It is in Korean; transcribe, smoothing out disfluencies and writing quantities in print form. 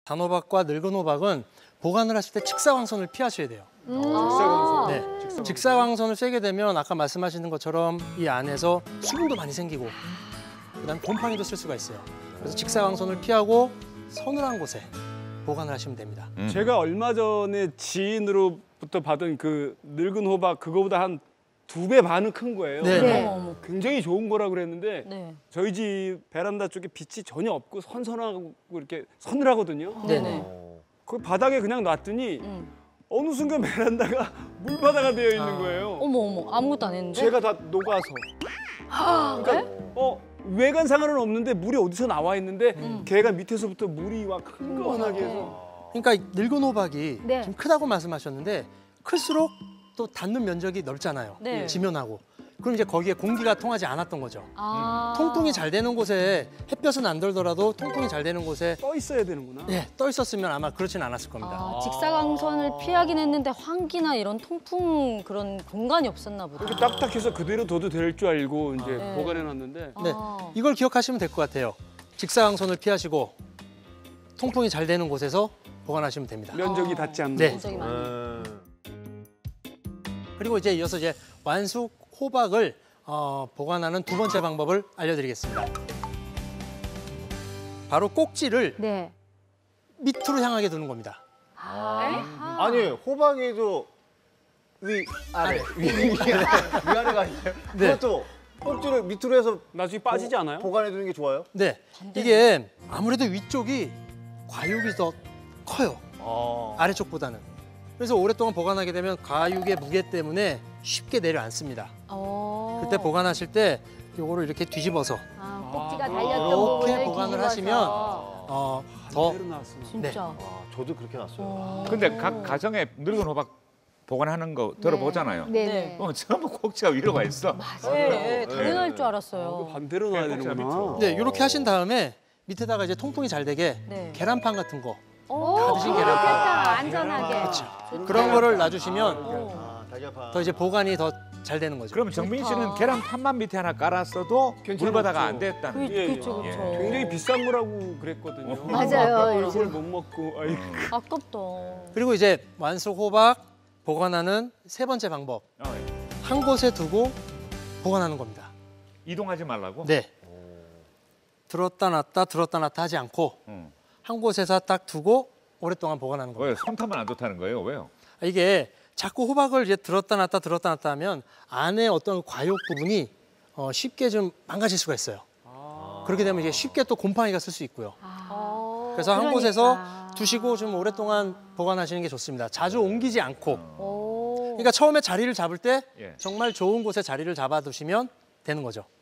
단호박과 늙은 호박은 보관을 하실 때 직사광선을 피하셔야 돼요. 직사광선. 네. 직사광선을 쐬게 되면 아까 말씀하시는 것처럼 이 안에서 수분도 많이 생기고 그다음에 곰팡이도 쓸 수가 있어요. 그래서 직사광선을 피하고 서늘한 곳에 보관을 하시면 됩니다. 제가 얼마 전에 지인으로부터 받은 그 늙은 호박 그거보다 한 2배 반은 큰 거예요. 네. 네. 굉장히 좋은 거라 그랬는데 네. 저희 집 베란다 쪽에 빛이 전혀 없고 선선하고 이렇게 서늘하거든요. 네네. 그 바닥에 그냥 놨더니 어느 순간 베란다가 물바다가 되어 있는 거예요. 어머 아무것도 안 했는데. 제가 다 녹아서. 그러니까 외관 상관은 없는데 물이 어디서 나와 있는데 걔가 밑에서부터 물이 막 흥건하게 해서. 그러니까 늙은 호박이 네. 좀 크다고 말씀하셨는데 클수록 또 닿는 면적이 넓잖아요. 네. 지면하고. 그럼 이제 거기에 공기가 통하지 않았던 거죠. 아. 통풍이 잘 되는 곳에 햇볕은 안 들더라도 통풍이 잘 되는 곳에 떠 있어야 되는구나. 떠 있었으면 아마 그렇진 않았을 겁니다. 아, 직사광선을 피하긴 했는데 환기나 이런 통풍 그런 공간이 없었나 보다. 이렇게 딱딱해서 그대로 둬도 될 줄 알고 이제 네. 보관해 놨는데 네, 아. 이걸 기억하시면 될 것 같아요. 직사광선을 피하시고 통풍이 잘 되는 곳에서 보관하시면 됩니다. 면적이 닿지 않는 네. 곳. 면적이 많이. 그리고 이제 이어서 완숙 호박을 보관하는 두 번째 방법을 알려드리겠습니다. 바로 꼭지를 네. 밑으로 향하게 두는 겁니다. 아니 호박에도 위아래 위아래가 있어요. 네. 그것도 꼭지를 밑으로 해서 나중에 빠지지 않아요? 보관해 두는 게 좋아요? 네, 이게 아무래도 위쪽이 과육이 더 커요. 아래쪽보다는. 그래서 오랫동안 보관하게 되면 과육의 무게 때문에 쉽게 내려앉습니다. 그때 보관하실 때 요거를 이렇게 뒤집어서 아, 꼭지가 달렸던 이렇게 부분을 보관을 뒤집어서. 하시면 더 그대로 나왔어. 진짜. 아, 저도 그렇게 놨어요. 근데 각 가정에 늙은 호박 보관하는 거 들어보잖아요. 네네. 그럼 전부 꼭지가 위로 가 있어. 네, 당연할 줄 알았어요. 반대로 놔야 꼭지가 되는구나. 밑으로. 네, 이렇게 하신 다음에 밑에다가 이제 통풍이 잘 되게 네. 계란판 같은 거 다 드신 계란판 안전하게. 그런 거를 놔주시면 아, 달걀판. 더 이제 보관이 더 잘 되는 거죠. 그럼 정민 씨는 계란판만 밑에 하나 깔았어도 괜찮았죠. 물바다가 안 됐다는. 그렇죠, 예, 그렇죠. 굉장히 비싼 거라고 그랬거든요. 맞아요, 그걸 못 먹고 아이고. 아깝다. 그리고 이제 완숙 호박 보관하는 세 번째 방법. 한 곳에 두고 보관하는 겁니다. 이동하지 말라고? 네. 들었다 놨다 하지 않고 응. 한 곳에서 딱 두고 오랫동안 보관하는 겁니다. 왜 손타면 안 좋다는 거예요? 왜요? 이게 자꾸 호박을 이제 들었다 놨다 하면 안에 어떤 과육 부분이 쉽게 좀 망가질 수가 있어요. 그렇게 되면 이제 쉽게 또 곰팡이가 쓸 수 있고요. 그래서 한 곳에서 두시고 좀 오랫동안 보관하시는 게 좋습니다. 자주 옮기지 않고. 그러니까 처음에 자리를 잡을 때 예. 정말 좋은 곳에 자리를 잡아두시면 되는 거죠.